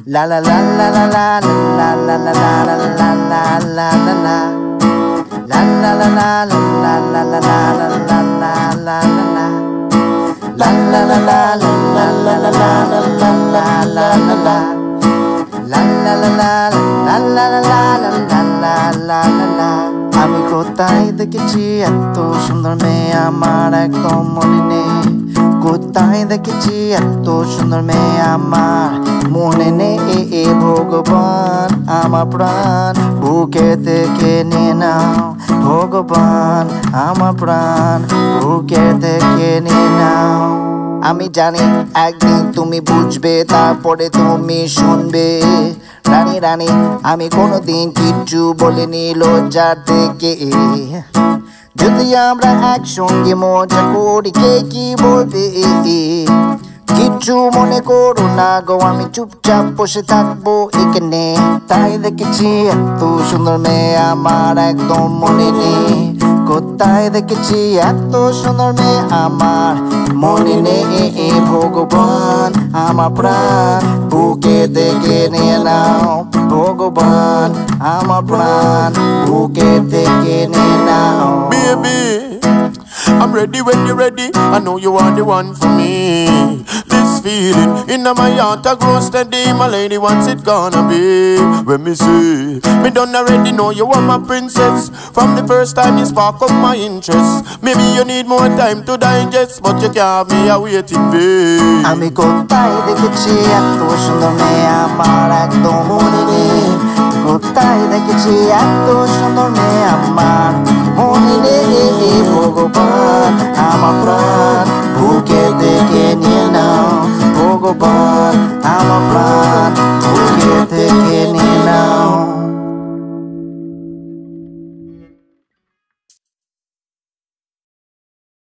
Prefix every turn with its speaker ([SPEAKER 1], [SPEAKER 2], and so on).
[SPEAKER 1] La la la la la la la la la la la la la la la la. La la la la la la la la la la la la la la. La la la la la la la la la la la la la la. La la la la la la la la la la la la. আমি কোথায় দেখেছি এত সুন্দর মেয়ে আমার একদম মনে নেই কোথায় দেখেছি এত সুন্দর মেয়ে আমার মনে নেই ভগবান আমার প্রাণ বুকে থেকে নিয়ে নাও ভগবান আমার প্রাণ বুকে থেকে নিয়ে নাও আমি জানি একদিন তুমি বুঝবে তারপরে তুমি শুনবে রানী রানী আমি কোনোদিন কিচ্ছু বলিনি লজ্জার থেকে যদি আমরা একসঙ্গে মজা করি কে কি বলবে কিচ্ছু মনে করো না গো আমি চুপচাপ বসে থাকবো এখানে তাই দেখেছি এত সুন্দর মেয়ে আমার একদম মনে নেই কোথায় দেখেছি এত সুন্দর মেয়ে আমার মনে নেই ভগবান আমার প্রাণ বুকে থেকে নিয়ে নাও ভগবান আমার প্রাণ বুকে থেকে নিয়ে নাও
[SPEAKER 2] Baby, I'm ready when you're ready. I know you are the one for me. This feeling in my heart I grow steady. My lady wants it gonna be. When me see me done already know you are my princess. From the first time you spark up my interest. Maybe you need more time to digest, but you can't have me a waiting vain.
[SPEAKER 1] আমি কোথায় দেখেছি এত সুন্দর মেয়ে আমার একদম মনে নেই কোথায় দেখেছি এত সুন্দর মেয়ে আমার মনে নেই ভগবান আমার প্রাণ বুকে থেকে নিয়ে নাও ভগবান আমার প্রাণ